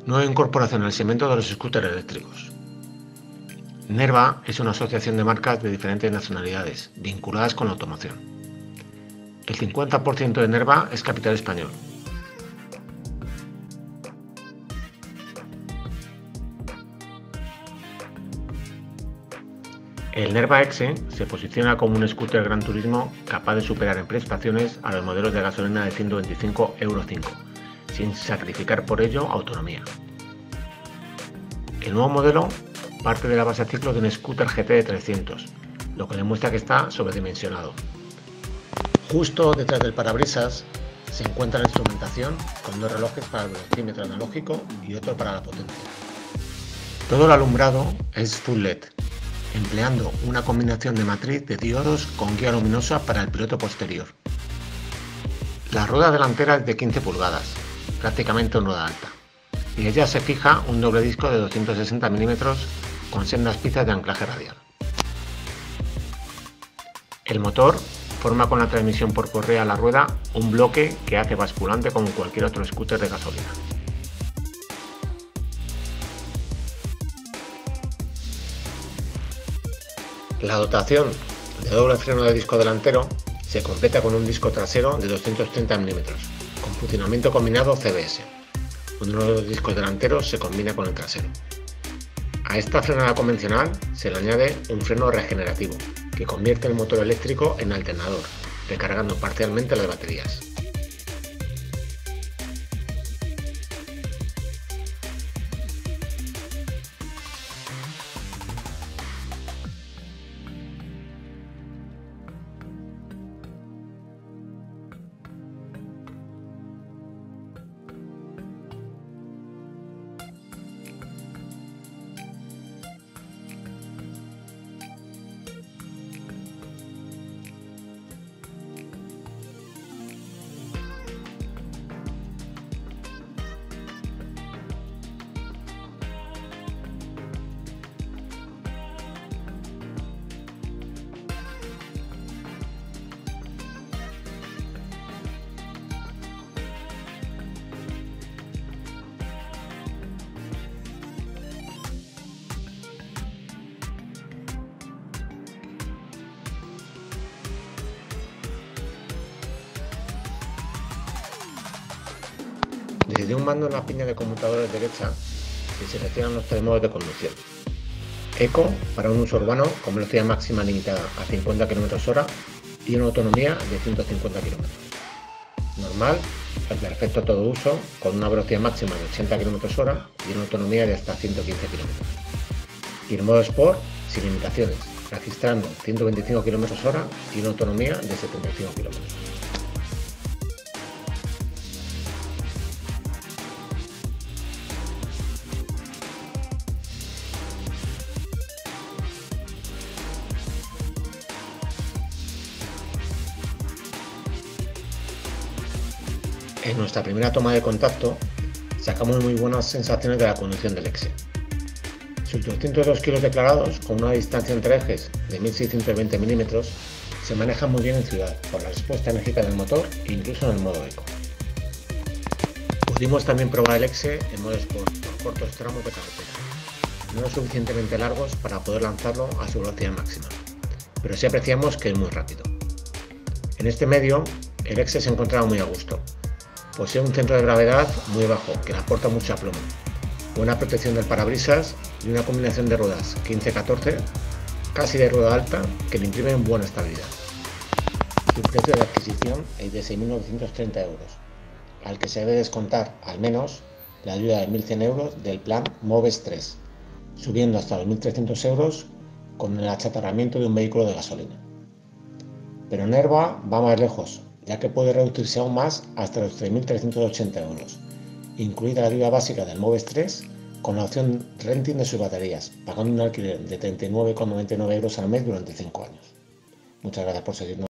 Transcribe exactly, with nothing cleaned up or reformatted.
Nueva incorporación al segmento de los scooters eléctricos. Nerva es una asociación de marcas de diferentes nacionalidades vinculadas con la automoción. El cincuenta por ciento de Nerva es capital español. El Nerva X se posiciona como un scooter gran turismo capaz de superar en prestaciones a los modelos de gasolina de ciento veinticinco euro cinco, sin sacrificar por ello autonomía. El nuevo modelo parte de la base a ciclo de un scooter G T de trescientos, lo que demuestra que está sobredimensionado. Justo detrás del parabrisas se encuentra la instrumentación con dos relojes para el velocímetro analógico y otro para la potencia. Todo el alumbrado es full L E D, empleando una combinación de matriz de diodos con guía luminosa para el piloto posterior. La rueda delantera es de quince pulgadas, prácticamente una rueda alta, y ella se fija un doble disco de doscientos sesenta milímetros con sendas piezas de anclaje radial. El motor forma con la transmisión por correa a la rueda un bloque que hace basculante como cualquier otro scooter de gasolina. La dotación de doble freno de disco delantero se completa con un disco trasero de doscientos treinta milímetros, con funcionamiento combinado C B S. Uno de los discos delanteros se combina con el trasero. A esta frenada convencional se le añade un freno regenerativo, que convierte el motor eléctrico en alternador, recargando parcialmente las baterías. Desde un mando en la piña de conmutadores derecha se seleccionan los tres modos de conducción. Eco para un uso urbano con velocidad máxima limitada a cincuenta kilómetros hora y una autonomía de ciento cincuenta kilómetros. Normal, el perfecto todo uso con una velocidad máxima de ochenta kilómetros hora y una autonomía de hasta ciento quince kilómetros. Y el modo Sport sin limitaciones, registrando ciento veinticinco kilómetros hora y una autonomía de setenta y cinco kilómetros. En nuestra primera toma de contacto sacamos muy buenas sensaciones de la conducción del X. Sus doscientos dos kilos declarados con una distancia entre ejes de mil seiscientos veinte milímetros se manejan muy bien en ciudad por la respuesta enérgica del motor e incluso en el modo Eco. Pudimos también probar el X en modo Sport por cortos tramos de carretera, no lo suficientemente largos para poder lanzarlo a su velocidad máxima, pero sí apreciamos que es muy rápido. En este medio el X se encontraba muy a gusto. Posee un centro de gravedad muy bajo que le aporta mucho aplomo, buena protección del parabrisas y una combinación de ruedas quince catorce, casi de rueda alta, que le imprimen buena estabilidad. Su precio de adquisición es de seis mil novecientos treinta euros, al que se debe descontar al menos la ayuda de mil cien euros del plan Moves tres, subiendo hasta los mil trescientos euros con el achatarramiento de un vehículo de gasolina. Pero Nerva va más lejos, ya que puede reducirse aún más hasta los tres mil trescientos ochenta euros, incluida la ayuda básica del Moves tres con la opción renting de sus baterías, pagando un alquiler de treinta y nueve con noventa y nueve euros al mes durante cinco años. Muchas gracias por seguirnos.